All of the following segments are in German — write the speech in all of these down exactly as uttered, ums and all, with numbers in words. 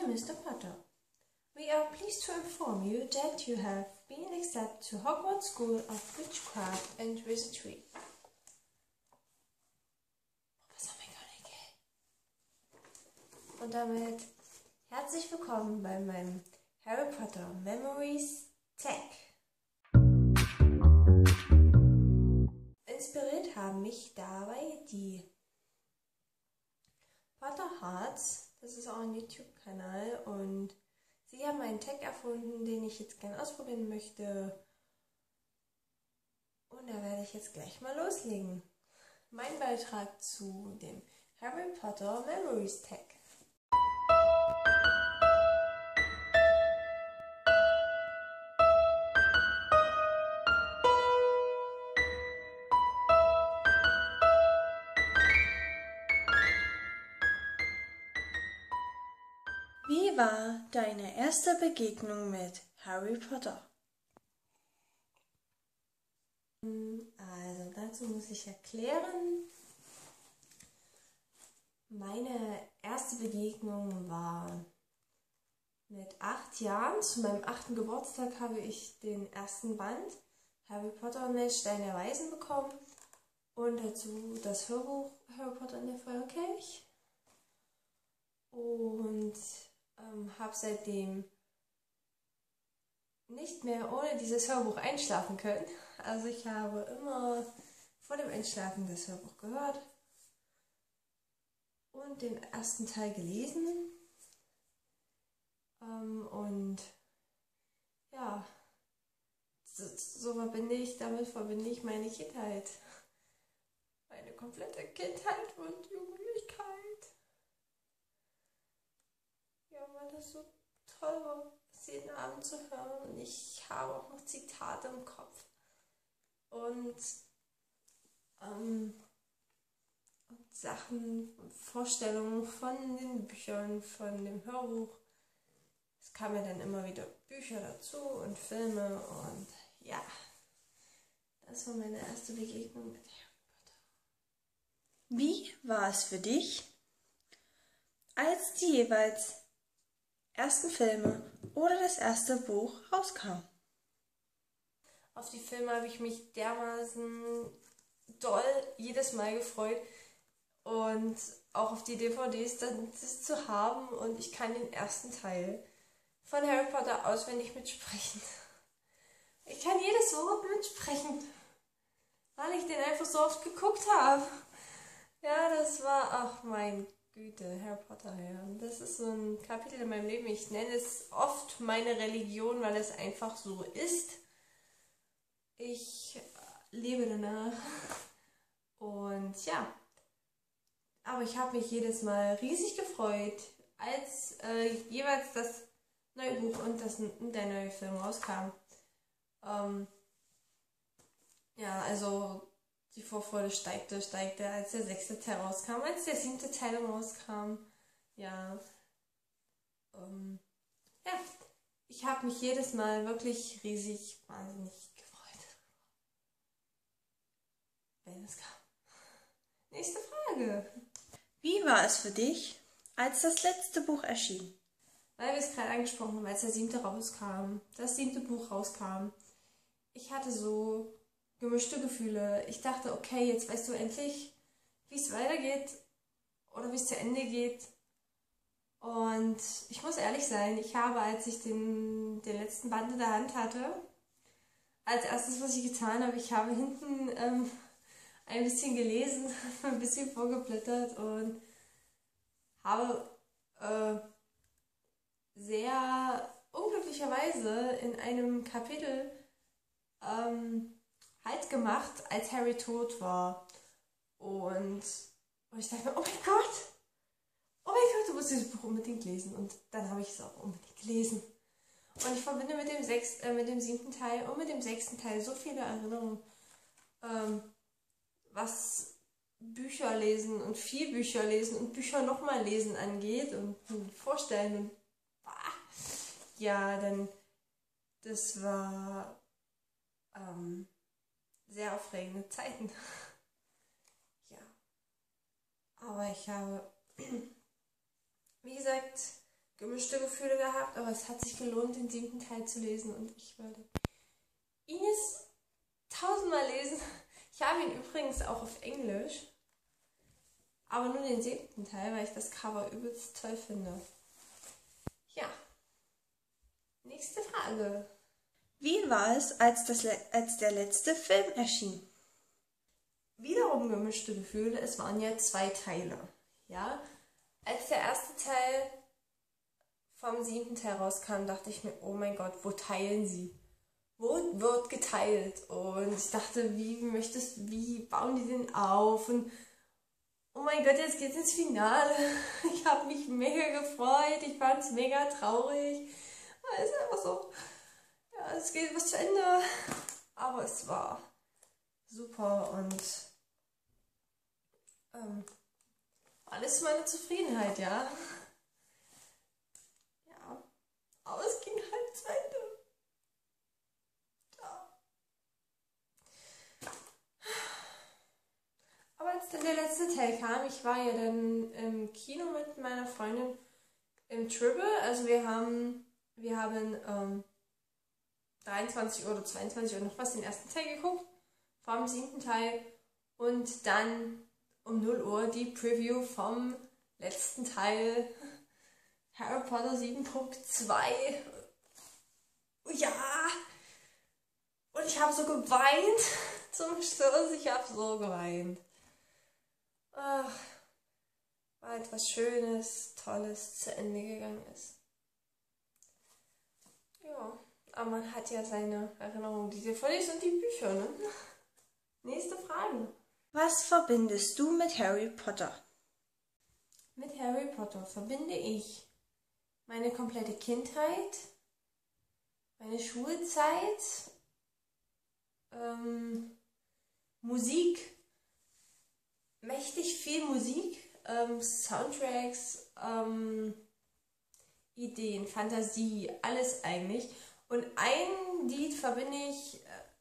Dear Mister Potter, we are pleased to inform you that you have been accepted to Hogwarts School of Witchcraft and Wizardry. Professor McGonagall. Und damit herzlich willkommen bei meinem Harry Potter Memories Tag. Inspiriert haben mich dabei die Potterhearts, das ist auch ein YouTube-Kanal, und sie haben einen Tag erfunden, den ich jetzt gerne ausprobieren möchte. Und da werde ich jetzt gleich mal loslegen. Mein Beitrag zu dem Harry Potter Memories Tag. Wie war deine erste Begegnung mit Harry Potter? Also dazu muss ich erklären, meine erste Begegnung war mit acht Jahren. Zu meinem achten Geburtstag habe ich den ersten Band Harry Potter und der Stein der Weisen bekommen und dazu das Hörbuch Harry Potter und der Feuerkelch. Und ähm, habe seitdem nicht mehr ohne dieses Hörbuch einschlafen können. Also ich habe immer vor dem Einschlafen das Hörbuch gehört und den ersten Teil gelesen. Ähm, und ja, so, so verbinde ich, damit verbinde ich meine Kindheit. Meine komplette Kindheit und Jugendlichkeit. Ja, weil das so toll war, es jeden Abend zu hören. Und ich habe auch noch Zitate im Kopf. Und, ähm, und Sachen, Vorstellungen von den Büchern, von dem Hörbuch. Es kamen ja dann immer wieder Bücher dazu und Filme. Und ja, das war meine erste Begegnung mit Harry Potter. Wie war es für dich, als die jeweils ersten Filme oder das erste Buch rauskamen? Auf die Filme habe ich mich dermaßen doll jedes Mal gefreut und auch auf die D V Ds dann das zu haben, und ich kann den ersten Teil von Harry Potter auswendig mitsprechen. Ich kann jedes Wort mitsprechen, weil ich den einfach so oft geguckt habe. Ja, das war, ach mein Güte, Harry Potter, ja. Das ist so ein Kapitel in meinem Leben. Ich nenne es oft meine Religion, weil es einfach so ist. Ich lebe danach. Und ja, aber ich habe mich jedes Mal riesig gefreut, als äh, jeweils das neue Buch und, das, und der neue Film rauskam. Ähm, ja, also die Vorfreude steigte, steigte, als der sechste Teil rauskam, als der siebte Teil rauskam. Ja, ähm, ja, ich habe mich jedes Mal wirklich riesig, wahnsinnig gefreut, wenn es kam. Nächste Frage. Wie war es für dich, als das letzte Buch erschien? Weil wir es gerade angesprochen haben, als der siebte rauskam, das siebte Buch rauskam. Ich hatte so gemischte Gefühle. Ich dachte, okay, jetzt weißt du endlich, wie es weitergeht oder wie es zu Ende geht. Und ich muss ehrlich sein, ich habe, als ich den, den letzten Band in der Hand hatte, als erstes, was ich getan habe, ich habe hinten ähm, ein bisschen gelesen, ein bisschen vorgeblättert und habe äh, sehr unglücklicherweise in einem Kapitel ähm, Halt gemacht, als Harry tot war. Und, und ich dachte mir, oh mein Gott, oh mein Gott, du musst dieses Buch unbedingt lesen. Und dann habe ich es auch unbedingt gelesen. Und ich verbinde mit dem, sechs, äh, mit dem siebten Teil und mit dem sechsten Teil so viele Erinnerungen, ähm, was Bücher lesen und viel Bücher lesen und Bücher nochmal lesen angeht und, und vorstellen. Und ah, ja, dann, das war ähm, sehr aufregende Zeiten. Ja. Aber ich habe, wie gesagt, gemischte Gefühle gehabt, aber es hat sich gelohnt, den siebten Teil zu lesen und ich würde ihn jetzt tausendmal lesen. Ich habe ihn übrigens auch auf Englisch, aber nur den siebten Teil, weil ich das Cover übelst toll finde. Ja, nächste Frage. Wie war es, als, das, als der letzte Film erschien? Wiederum gemischte Gefühle, es waren ja zwei Teile. Ja? Als der erste Teil vom siebten Teil rauskam, dachte ich mir, oh mein Gott, wo teilen sie? Wo wird geteilt? Und ich dachte, wie möchtest, wie bauen die den auf? Und oh mein Gott, jetzt geht's ins Finale. Ich habe mich mega gefreut, ich fand es mega traurig. Es ist einfach so, ja, es geht was zu Ende. Aber es war super und ähm, alles zu meiner Zufriedenheit, ja. Ja, aber es ging halt zu Ende. Ja. Aber als dann der letzte Teil kam, ich war ja dann im Kino mit meiner Freundin im Triple, also wir haben, wir haben ähm, dreiundzwanzig Uhr oder zweiundzwanzig Uhr noch was den ersten Teil geguckt, vom siebten Teil und dann um null Uhr die Preview vom letzten Teil Harry Potter sieben Punkt zwei. Ja! Und ich habe so geweint zum Schluss. Ich habe so geweint. Ach, weil etwas Schönes, Tolles zu Ende gegangen ist. Ja, aber man hat ja seine Erinnerungen, die D V Ds und die Bücher, ne? Nächste Frage. Was verbindest du mit Harry Potter? Mit Harry Potter verbinde ich meine komplette Kindheit, meine Schulzeit, ähm, Musik, mächtig viel Musik, ähm, Soundtracks, ähm, Ideen, Fantasie, alles eigentlich. Und ein Lied verbinde ich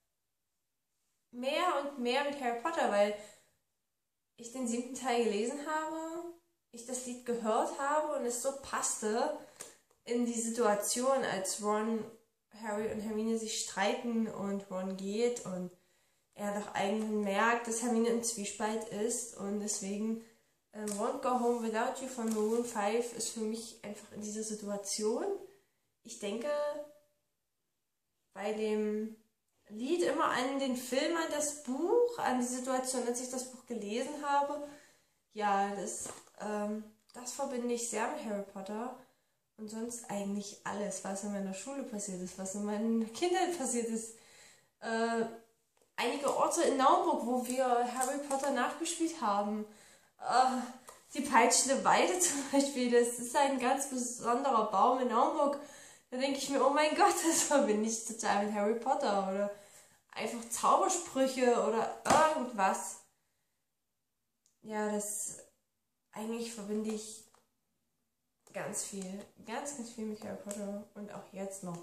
mehr und mehr mit Harry Potter, weil ich den siebten Teil gelesen habe, ich das Lied gehört habe und es so passte in die Situation, als Ron, Harry und Hermine sich streiten und Ron geht und er doch eigentlich merkt, dass Hermine im Zwiespalt ist und deswegen äh, Won't Go Home Without You von Maroon fünf ist für mich einfach in dieser Situation. Ich denke bei dem Lied immer an den Film, an das Buch, an die Situation, als ich das Buch gelesen habe. Ja, das, ähm, das verbinde ich sehr mit Harry Potter. Und sonst eigentlich alles, was in meiner Schule passiert ist, was in meiner Kindheit passiert ist. Äh, einige Orte in Naumburg, wo wir Harry Potter nachgespielt haben. Äh, die peitschende Weide zum Beispiel, das ist ein ganz besonderer Baum in Naumburg. Da denke ich mir, oh mein Gott, das verbinde ich total mit Harry Potter. Oder einfach Zaubersprüche oder irgendwas. Ja, das eigentlich verbinde ich ganz viel, ganz, ganz viel mit Harry Potter und auch jetzt noch.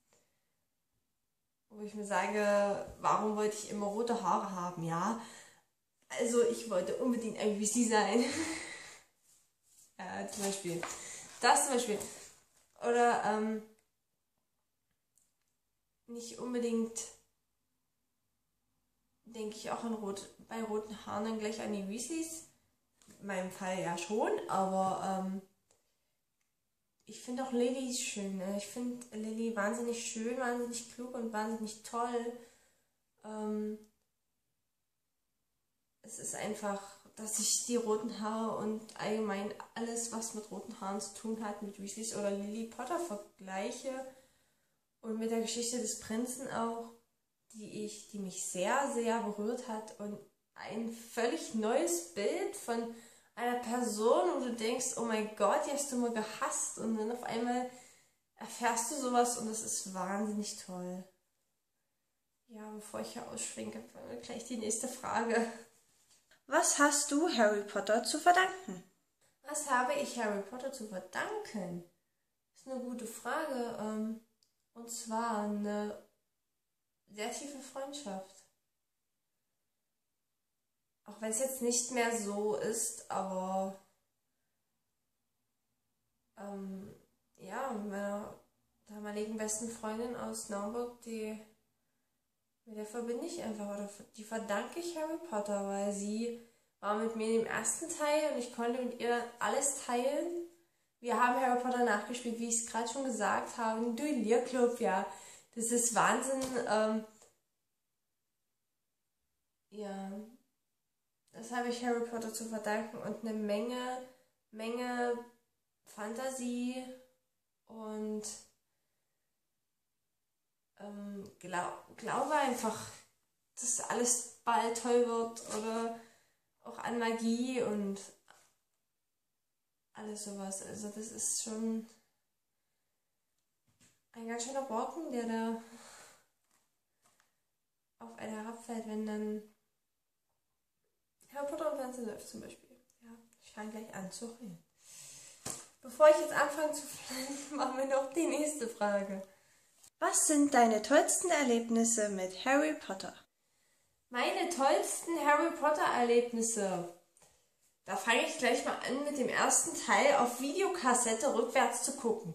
Wo ich mir sage, warum wollte ich immer rote Haare haben? Ja, also ich wollte unbedingt ein Weasley sein. Ja, zum Beispiel. Das zum Beispiel. Oder, ähm, nicht unbedingt, denke ich auch an rot, bei roten Haaren dann gleich an die Weasleys. In meinem Fall ja schon, aber, ähm, ich finde auch Lily schön. Ne? Ich finde Lily wahnsinnig schön, wahnsinnig klug und wahnsinnig toll. Ähm, es ist einfach, dass ich die roten Haare und allgemein alles, was mit roten Haaren zu tun hat, mit Weasleys oder Lily Potter vergleiche. Und mit der Geschichte des Prinzen auch, die ich, die mich sehr, sehr berührt hat. Und ein völlig neues Bild von einer Person, wo du denkst, oh mein Gott, die hast du mal gehasst und dann auf einmal erfährst du sowas und das ist wahnsinnig toll. Ja, bevor ich hier ausschwenke, gleich die nächste Frage. Was hast du Harry Potter zu verdanken? Was habe ich Harry Potter zu verdanken? Das ist eine gute Frage. Und zwar eine sehr tiefe Freundschaft. Auch wenn es jetzt nicht mehr so ist, aber ähm, mit meiner damaligen besten Freundin aus Naumburg, die, mit der verbinde ich einfach, oder die verdanke ich Harry Potter, weil sie war mit mir im ersten Teil und ich konnte mit ihr alles teilen. Wir haben Harry Potter nachgespielt, wie ich es gerade schon gesagt habe, im Duellierclub, ja. Das ist Wahnsinn. Ähm, ja, das habe ich Harry Potter zu verdanken und eine Menge, Menge Fantasie und ähm, glaub, glaube einfach, dass alles bald toll wird oder auch an Magie und alles sowas. Also das ist schon ein ganz schöner Brocken, der da auf einen herabfällt, wenn dann Harry Potter im Fernsehen läuft zum Beispiel. Ja, ich fange gleich an zu heulen. Bevor ich jetzt anfange zu flennen, machen wir noch die nächste Frage. Was sind deine tollsten Erlebnisse mit Harry Potter? Meine tollsten Harry Potter Erlebnisse. Da fange ich gleich mal an, mit dem ersten Teil auf Videokassette rückwärts zu gucken.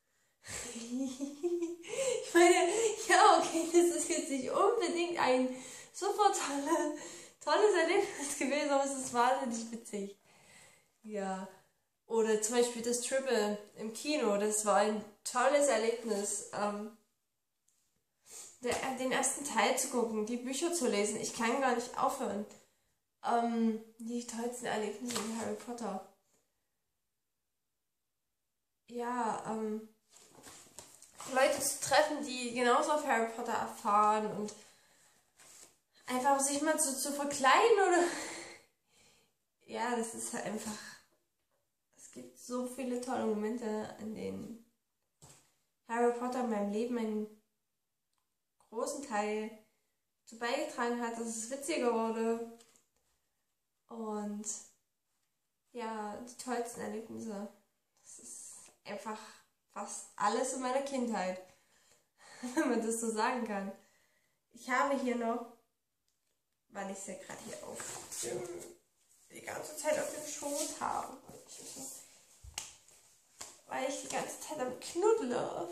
Ich meine, ja, okay, das ist jetzt nicht unbedingt ein super tolle, tolles Erlebnis gewesen, aber es ist wahnsinnig witzig. Ja, oder zum Beispiel das Triple im Kino, das war ein tolles Erlebnis. Ähm, der, den ersten Teil zu gucken, die Bücher zu lesen, ich kann gar nicht aufhören. Ähm, die tollsten Erlebnisse in Harry Potter. Ja, ähm, Leute zu treffen, die genauso auf Harry Potter erfahren und einfach sich mal zu, zu verkleiden oder... Ja, das ist halt einfach... Es gibt so viele tolle Momente, in denen Harry Potter in meinem Leben einen großen Teil dazu beigetragen hat, dass es witziger wurde. Und ja, die tollsten Erlebnisse. Das ist einfach fast alles in meiner Kindheit, wenn man das so sagen kann. Ich habe hier noch, weil ich es ja gerade hier auf dem, die ganze Zeit auf dem Schoß habe, weil ich die ganze Zeit am Knuddle.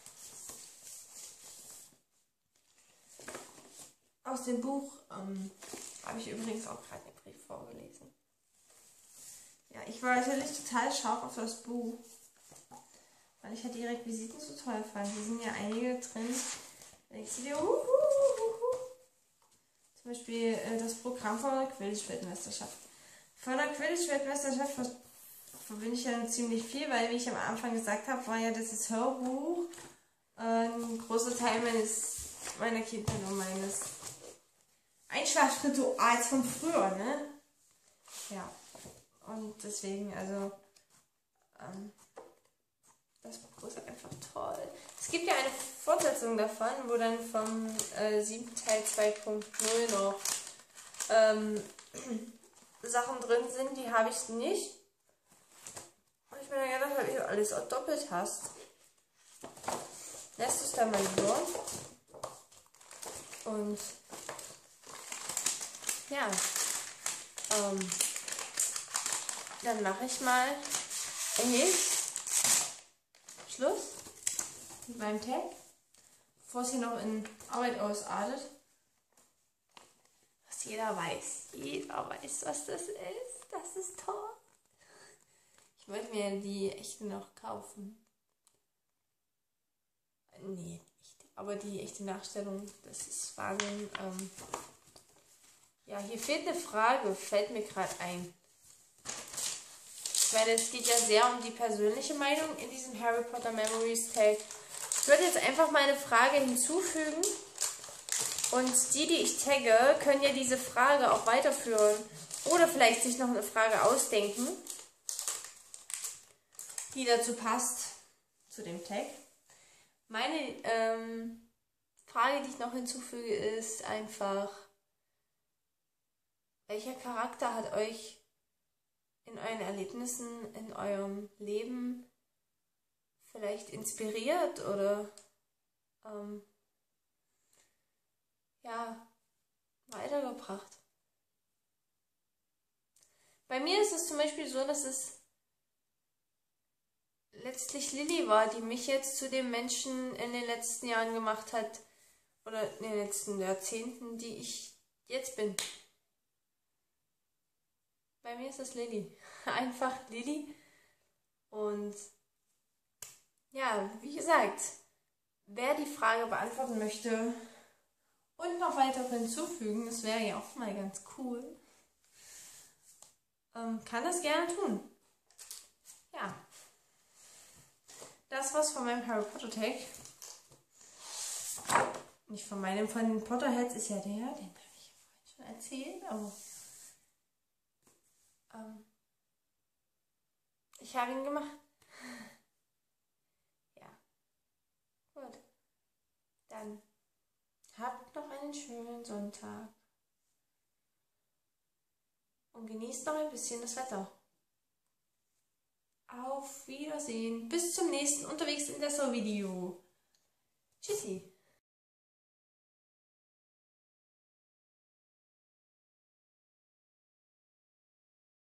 Aus dem Buch ähm, habe ich übrigens auch gerade den Brief vorgelesen. Ja, ich war natürlich total scharf auf das Buch, weil ich halt die Requisiten so toll fand. Hier sind ja einige drin. Da denkst du dir, uh, uh, uh, uh. Zum Beispiel äh, das Programm von der Quidditch-Weltmeisterschaft. Von der Quidditch-Weltmeisterschaft ver verbinde ich ja ziemlich viel, weil, wie ich am Anfang gesagt habe, war ja das Hörbuch äh, ein großer Teil meines, meiner Kindheit und meines Einschlafrituals von früher, ne? Ja. Und deswegen, also, ähm, das Buch ist einfach toll. Es gibt ja eine Fortsetzung davon, wo dann vom äh, siebten Teil zwei Punkt null noch ähm, Sachen drin sind, die habe ich nicht. Und ich bin ja gedacht, weil du alles auch doppelt hast. Lässt es dann mal lieber. Und ja, ähm, dann mache ich mal echt Schluss mit meinem Tag, bevor es hier noch in Arbeit ausartet. Was jeder weiß. Jeder weiß, was das ist. Das ist toll. Ich wollte mir die echte noch kaufen. Nee, nicht. Aber die echte Nachstellung, das ist Wahnsinn. Ähm, ja, hier fehlt eine Frage, fällt mir gerade ein. Ich meine, es geht ja sehr um die persönliche Meinung in diesem Harry Potter Memories Tag. Ich würde jetzt einfach mal eine Frage hinzufügen. Und die, die ich tagge, können ja diese Frage auch weiterführen. Oder vielleicht sich noch eine Frage ausdenken, die dazu passt, zu dem Tag. Meine ähm, Frage, die ich noch hinzufüge, ist einfach, welcher Charakter hat euch in euren Erlebnissen, in eurem Leben vielleicht inspiriert oder ähm, ja, weitergebracht? Bei mir ist es zum Beispiel so, dass es letztlich Lilly war, die mich jetzt zu dem Menschen in den letzten Jahren gemacht hat, oder in den letzten Jahrzehnten, die ich jetzt bin. Bei mir ist es Lilly. Einfach Lilly. Und ja, wie gesagt, wer die Frage beantworten möchte und noch weitere hinzufügen, das wäre ja auch mal ganz cool, ähm, kann das gerne tun. Ja. Das war's von meinem Harry Potter Tag. Nicht von meinem, von den Potterheads ist ja der, den habe ich ja vorhin schon erzählt, aber ähm, ich habe ihn gemacht. Ja, gut. Dann habt noch einen schönen Sonntag und genießt noch ein bisschen das Wetter. Auf Wiedersehen. Bis zum nächsten Unterwegs in der Video. Tschüssi.